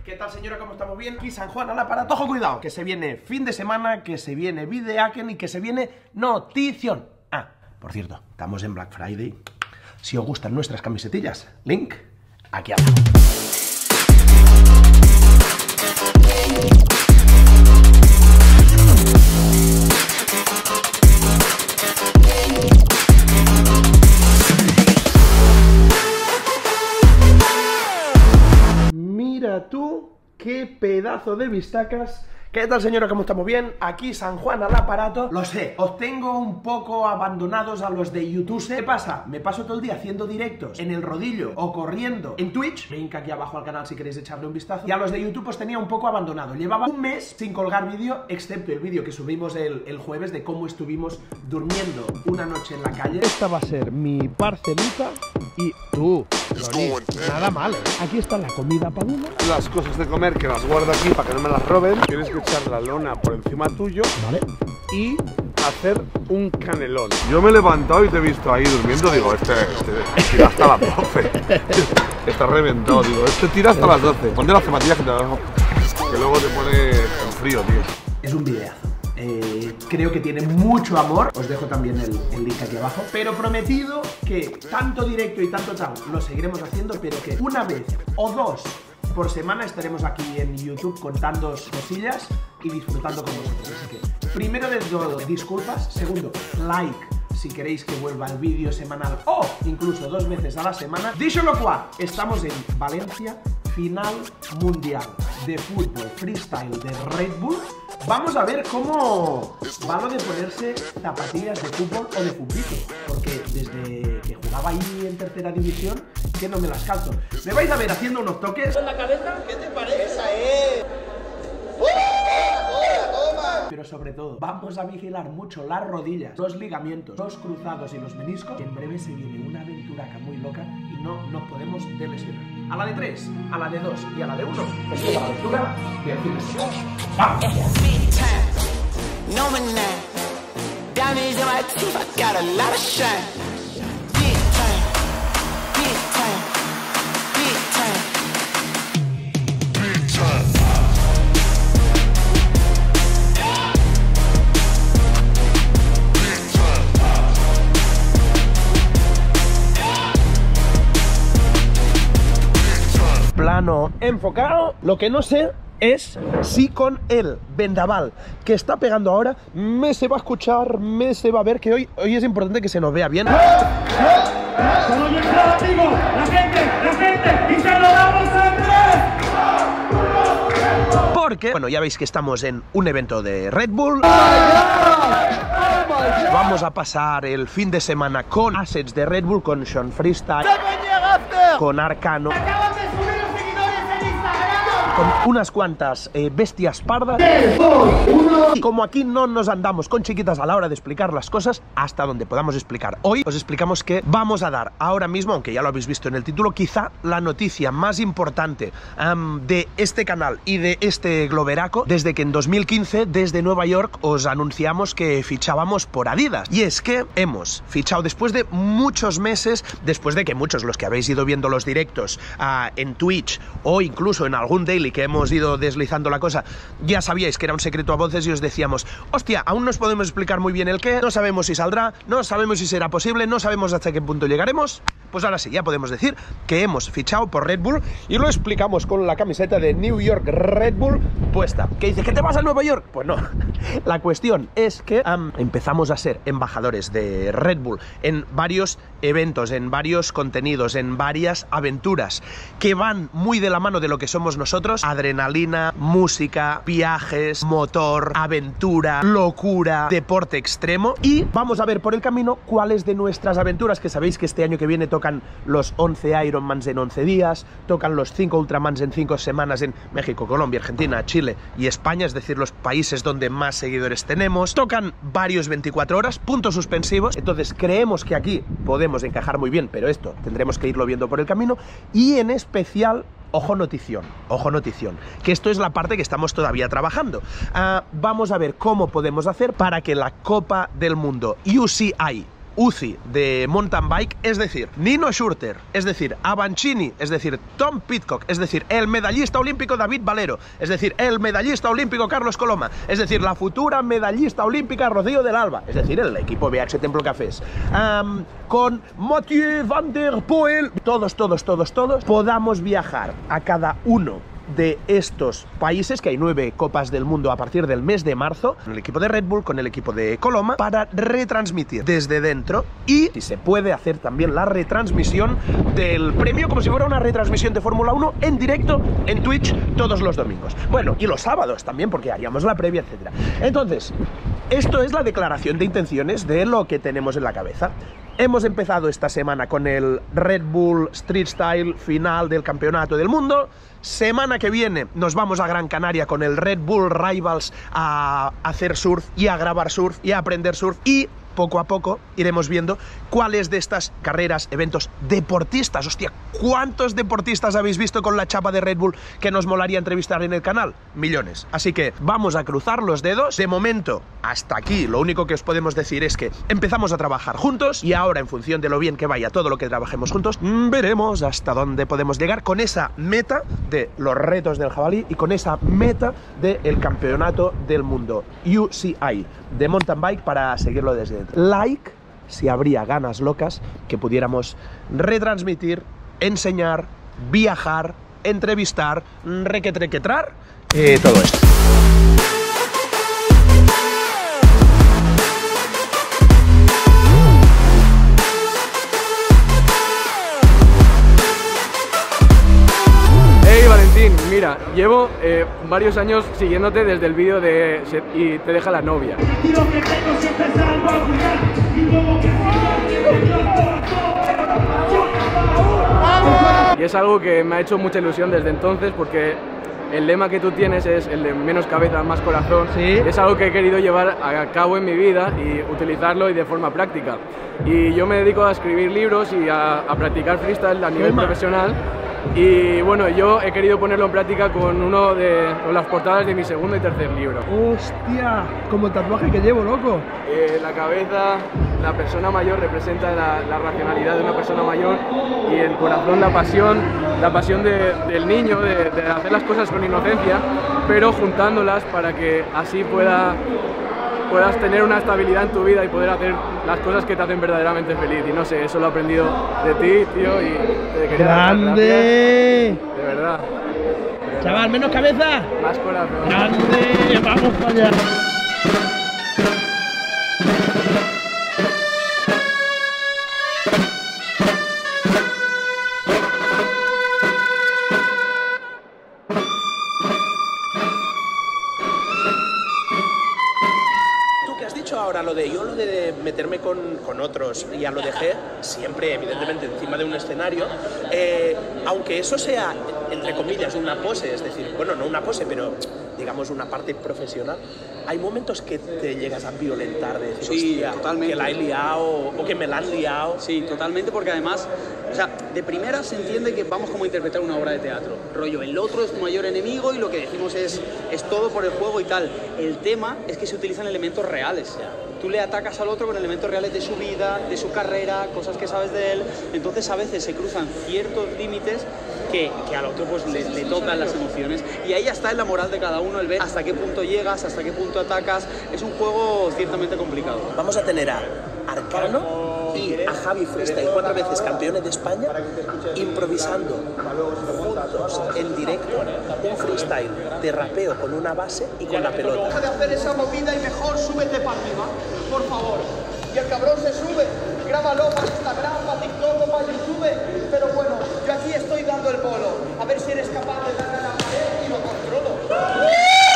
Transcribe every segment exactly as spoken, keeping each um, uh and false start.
¿Qué tal, señora? ¿Cómo estamos? Bien. Aquí San Juan al aparato. Ojo, cuidado, que se viene fin de semana, que se viene videaken y que se viene notición. Ah, por cierto, estamos en Black Friday. Si os gustan nuestras camisetillas, link aquí abajo. Mira tú, qué pedazo de vistacas. ¿Qué tal, señora? ¿Cómo estamos? Bien. Aquí San Juan al aparato. Lo sé, os tengo un poco abandonados a los de YouTube. ¿Qué pasa? Me paso todo el día haciendo directos en el rodillo o corriendo en Twitch. Link aquí abajo al canal si queréis echarle un vistazo. Y a los de YouTube os tenía un poco abandonado. Llevaba un mes sin colgar vídeo, excepto el vídeo que subimos el, el jueves de cómo estuvimos durmiendo una noche en la calle. Esta va a ser mi parcelita y tú, Ronnie, nada mal, ¿eh? Aquí está la comida para uno. Las cosas de comer que las guardo aquí para que no me las roben. Tienes que echar la lona por encima tuyo, Vale. y hacer un canelón. Yo me he levantado y te he visto ahí durmiendo. Digo, este, este tira hasta las doce. Está reventado, digo, este tira hasta las doce. Ponte las zapatillas que te dejo, que luego te pone en frío, tío. Es un videazo. Eh, creo que tiene mucho amor. Os dejo también el, el link aquí abajo. Pero prometido que tanto directo y tanto tal lo seguiremos haciendo, pero que una vez o dos por semana estaremos aquí en YouTube contándoos cosillas y disfrutando con vosotros. Así que, primero de todo, disculpas. Segundo, like si queréis que vuelva el vídeo semanal o incluso dos veces a la semana. Dicho lo cual, estamos en Valencia, final mundial de fútbol freestyle de Red Bull. Vamos a ver cómo va lo de ponerse zapatillas de fútbol o de futbito, porque desde que jugaba ahí en tercera división que no me las calzo. Me vais a ver haciendo unos toques. ¿En la cabeza? ¿Qué te parece? Esa es. Pero sobre todo, vamos a vigilar mucho las rodillas, los ligamentos, los cruzados y los meniscos. En breve se viene una aventuraca muy loca y no nos podemos lesionar. A la de tres, a la de dos y a la de uno. Esto es la aventura de fin de semana. ¡Vamos! Plano enfocado. Lo que no sé es si con el vendaval que está pegando ahora me se va a escuchar, me se va a ver, que hoy, hoy es importante que se nos vea bien. ¡Solo yo digo! ¡La gente! ¡La gente! ¡Y se lo damos a tres! Porque, bueno, ya veis que estamos en un evento de Red Bull. Vamos a pasar el fin de semana con assets de Red Bull, con Sean Freestyle, con Arcano, con unas cuantas eh, bestias pardas. Y como aquí no nos andamos con chiquitas a la hora de explicar las cosas, hasta donde podamos explicar. Hoy os explicamos que vamos a dar ahora mismo, aunque ya lo habéis visto en el título, quizá la noticia más importante um, de este canal y de este globeraco, desde que en dos mil quince, desde Nueva York, os anunciamos que fichábamos por Adidas. Y es que hemos fichado después de muchos meses, después de que muchos, los que habéis ido viendo los directos uh, en Twitch o incluso en algún daily que hemos ido deslizando la cosa, ya sabíais que era un secreto a voces y os decíamos, hostia, aún no os podemos explicar muy bien el qué, no sabemos si saldrá, no sabemos si será posible, no sabemos hasta qué punto llegaremos. Pues ahora sí, ya podemos decir que hemos fichado por Red Bull y lo explicamos con la camiseta de New York Red Bull puesta. ¿Qué dice? ¿Que te vas a Nueva York? Pues no. La cuestión es que um, empezamos a ser embajadores de Red Bull en varios eventos, en varios contenidos, en varias aventuras que van muy de la mano de lo que somos nosotros. Adrenalina, música, viajes, motor, aventura, locura, deporte extremo. Y vamos a ver por el camino cuáles de nuestras aventuras, que sabéis que este año que viene tocan los once Ironmans en once días, tocan los cinco Ultramans en cinco semanas en México, Colombia, Argentina, Chile y España, es decir, los países donde más seguidores tenemos. Tocan varios veinticuatro horas, puntos suspensivos. Entonces creemos que aquí podemos encajar muy bien, pero esto tendremos que irlo viendo por el camino. Y en especial, ojo notición, ojo notición, que esto es la parte que estamos todavía trabajando. Uh, vamos a ver cómo podemos hacer para que la Copa del Mundo U C I U C I de mountain bike, es decir, Nino Schurter, es decir, Avancini, es decir, Tom Pidcock, es decir, el medallista olímpico David Valero, es decir, el medallista olímpico Carlos Coloma, es decir, la futura medallista olímpica Rocío del Alba, es decir, el equipo B H Templo Cafés, um, con Mathieu van der Poel, todos, todos, todos, todos, podamos viajar a cada uno de estos países, que hay nueve copas del mundo a partir del mes de marzo, con el equipo de Red Bull, con el equipo de Coloma, para retransmitir desde dentro y, si se puede, hacer también la retransmisión del premio como si fuera una retransmisión de Fórmula uno en directo en Twitch todos los domingos. Bueno, y los sábados también, porque haríamos la previa, etcétera. Entonces, esto es la declaración de intenciones de lo que tenemos en la cabeza. Hemos empezado esta semana con el Red Bull Street Style final del Campeonato del Mundo. Semana que viene nos vamos a Gran Canaria con el Red Bull Rivals a hacer surf y a grabar surf y a aprender surf, y poco a poco iremos viendo cuáles de estas carreras, eventos, deportistas, hostia, ¿cuántos deportistas habéis visto con la chapa de Red Bull que nos molaría entrevistar en el canal? Millones. Así que vamos a cruzar los dedos. De momento, hasta aquí, lo único que os podemos decir es que empezamos a trabajar juntos y ahora, en función de lo bien que vaya todo lo que trabajemos juntos, veremos hasta dónde podemos llegar con esa meta de los retos del jabalí y con esa meta del Campeonato del Mundo U C I de mountain bike, para seguirlo desde dentro. Like si habría ganas locas que pudiéramos retransmitir, enseñar, viajar, entrevistar, requetrequetrar, eh, todo esto. Mira, llevo eh, varios años siguiéndote desde el vídeo de Y te deja la novia. Y es algo que me ha hecho mucha ilusión desde entonces, porque el lema que tú tienes es el de menos cabeza, más corazón. ¿Sí? Es algo que he querido llevar a cabo en mi vida y utilizarlo y de forma práctica. Y yo me dedico a escribir libros y a, a practicar freestyle a nivel profesional. Y bueno, yo he querido ponerlo en práctica con uno de con las portadas de mi segundo y tercer libro. ¡Hostia! Como el tatuaje que llevo, loco. Eh, la cabeza, la persona mayor representa la, la racionalidad de una persona mayor, y el corazón, la pasión, la pasión de, del niño, de, de hacer las cosas con inocencia, pero juntándolas para que así pueda... puedas tener una estabilidad en tu vida y poder hacer las cosas que te hacen verdaderamente feliz. Y no sé, eso lo he aprendido de ti, tío, y te quería dar las gracias. De verdad. Chaval, menos cabeza. Más corazón. Grande, vamos para allá. Ahora lo de yo lo de meterme con, con otros, ya lo dejé siempre evidentemente encima de un escenario, eh, aunque eso sea entre comillas una pose, es decir, bueno, no una pose, pero digamos una parte profesional, hay momentos que te llegas a violentar, de decir, sí, hostia, totalmente, que la he liado o que me la han liado. Sí, totalmente, porque además, o sea, de primera se entiende que vamos como a interpretar una obra de teatro, rollo, el otro es tu mayor enemigo y lo que decimos es, es todo por el juego y tal. El tema es que se utilizan elementos reales. Tú le atacas al otro con elementos reales de su vida, de su carrera, cosas que sabes de él, entonces a veces se cruzan ciertos límites que, que al otro pues le, le tocan las emociones, y ahí ya está en la moral de cada uno el ver hasta qué punto llegas, hasta qué punto atacas. Es un juego ciertamente complicado. Vamos a tener a Arcano y a Javi Freestyle, cuatro veces campeones de España, improvisando juntos en directo un freestyle de rapeo con una base y con la pelota. Deja de hacer esa movida y mejor súbete para arriba, por favor. Y el cabrón se sube, grábalo para Instagram, para TikTok o para YouTube. Pero bueno, yo aquí estoy dando el bolo. A ver si eres capaz de darle a la pared y lo controlo.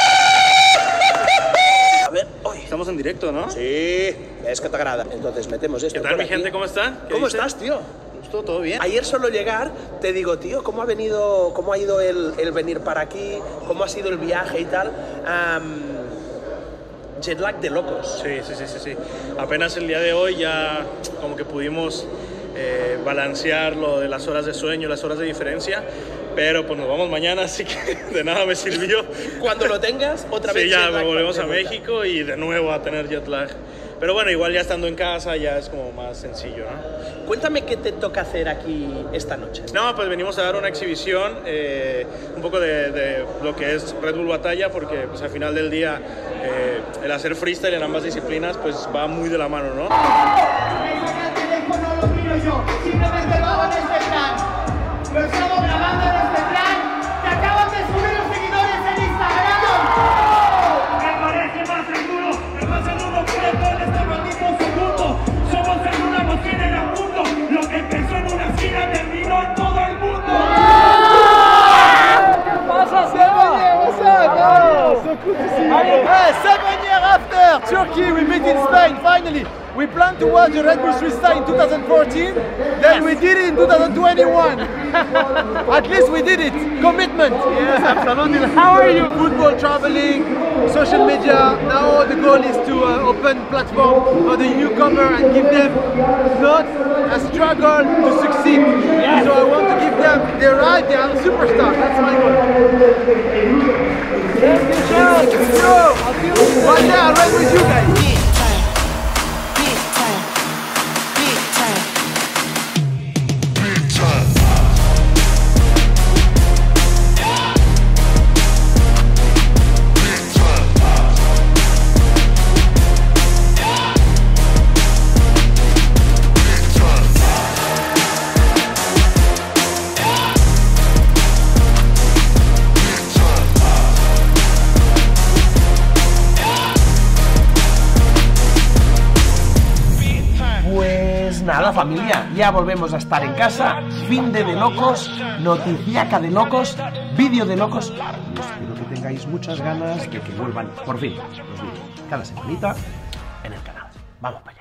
A ver, hoy. Estamos en directo, ¿no? Sí, es que te agrada. Entonces metemos esto. ¿Qué tal, mi gente? ¿Cómo está? ¿Cómo estás, tío? ¿Todo, todo bien? Ayer solo llegar, te digo, tío, ¿cómo ha venido, cómo ha ido el, el venir para aquí? ¿Cómo ha sido el viaje y tal? Um, jet lag de locos. Sí, sí, sí, sí, sí. Apenas el día de hoy ya como que pudimos eh, balancear lo de las horas de sueño, las horas de diferencia, pero pues nos vamos mañana, así que de nada me sirvió. Cuando lo tengas, otra vez sí, ya jet lag volvemos a vuelta. México y de nuevo a tener jet lag. pero bueno, igual ya estando en casa ya es como más sencillo, ¿no? Cuéntame qué te toca hacer aquí esta noche. No, pues venimos a dar una exhibición, eh, un poco de, de lo que es Red Bull Batalla, porque pues, al final del día eh, el hacer freestyle en ambas disciplinas pues va muy de la mano, ¿no? El teléfono lo miro yo, simplemente lo hago en este plan. Lo estamos grabando en este plan. Te acaban de subir los seguidores en Instagram. Me parece más seguro, el más seguro que todo en este maldito segundo. Somos el una nos tienen a punto. Lo que empezó en una esquina terminó en todo el mundo. ¿Qué pasa, Seba? What's up? Oh, so cool to see you. Hey, seven years after Turkey, we meet in Spain finally. We planned to watch the Red Bull Freestyle in two thousand fourteen, then we did it in two thousand twenty-one. At least we did it. Commitment. Yes, absolutely. How are you? Football, traveling, social media. Now the goal is to uh, open platform for the newcomer and give them not a struggle to succeed. Yes. So I want to give them the right, they are a superstar. That's my goal. Yes, good job. Let's go. One day I'll ride with you guys. Nada, familia, ya volvemos a estar en casa. Fin de De Locos, noticiaca de locos, vídeo de locos. Y espero que tengáis muchas ganas de que vuelvan por fin los vídeos cada semanita en el canal. Vamos para allá.